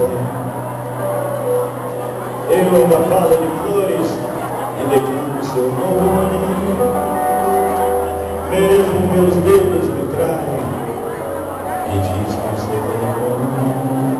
Eu ainda falo de flores e declino seu nome. Mesmo meus dedos me traem e diz que você tem amor.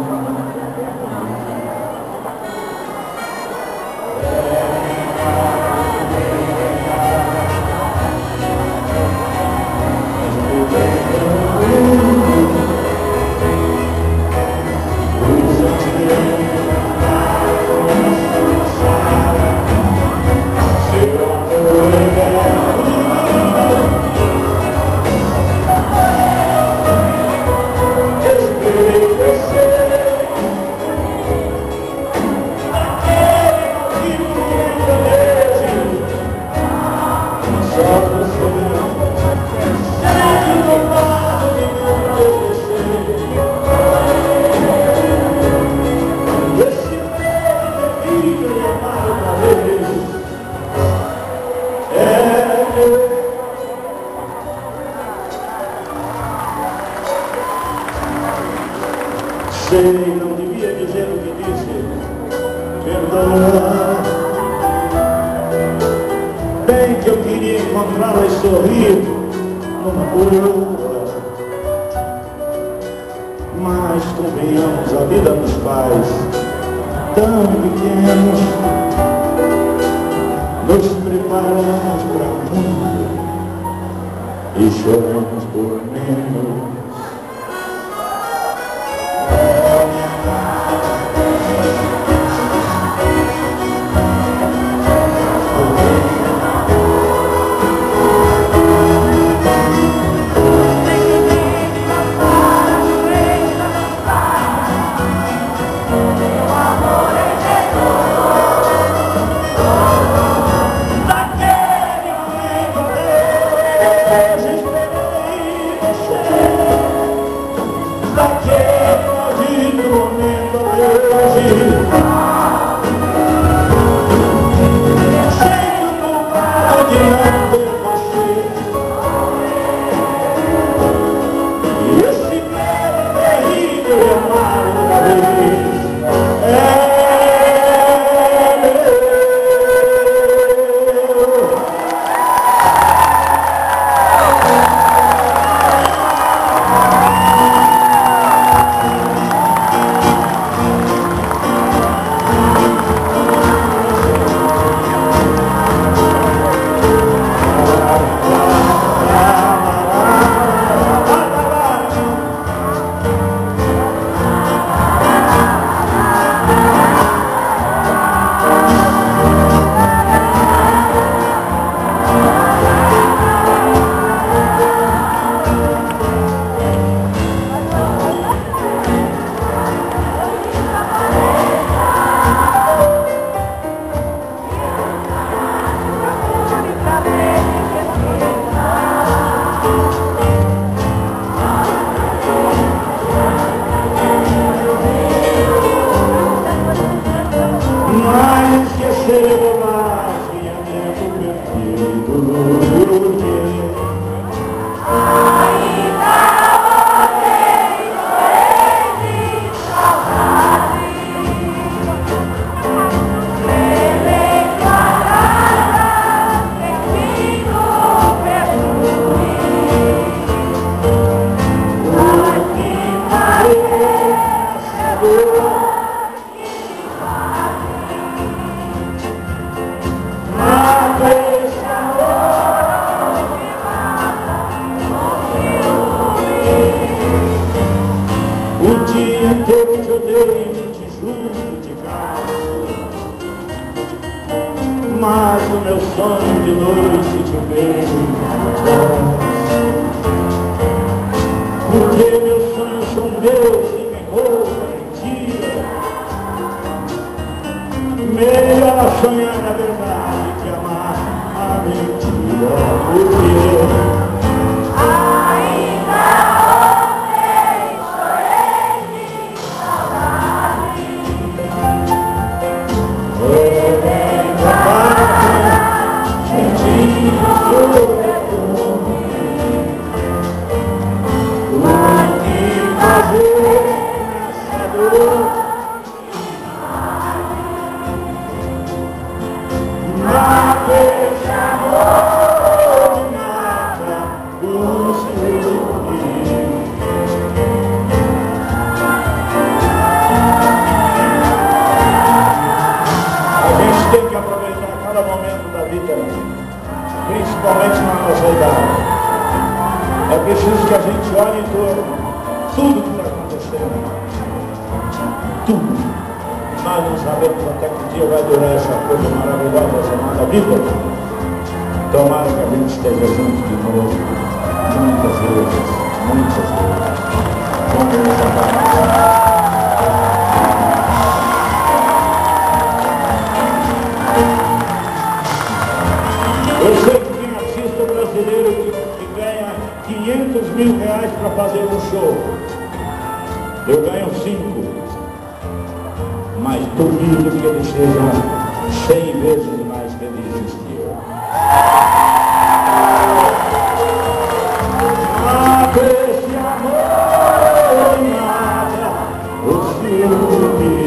Sei, não devia dizer o que disse, perdoa. Bem que eu queria encontrá-la e sorrir numa boa. Mas convenhamos, a vida dos pais, tão pequenos, nos preparamos para o mundo e choramos por menos. O dia inteiro te odeio e te juro de casa, mas o meu sonho de noite te vejo. Porque meus sonhos são meus e me rouba mentira. Melhor sonhar na verdade que amar a mentira. Porque O que fazer? tudo. Nós não sabemos até que dia vai durar essa coisa maravilhosa chamada vida. Tomara que a gente esteja junto de novo, muitas vezes, muitas vezes. Vamos acabar. Eu sei que tem artista brasileiro que ganha 500 mil reais para fazer um show. Eu ganho 5. Mas duvido que eles sejam 100 vezes mais felizes que eu. Esse amor nada, o ciúme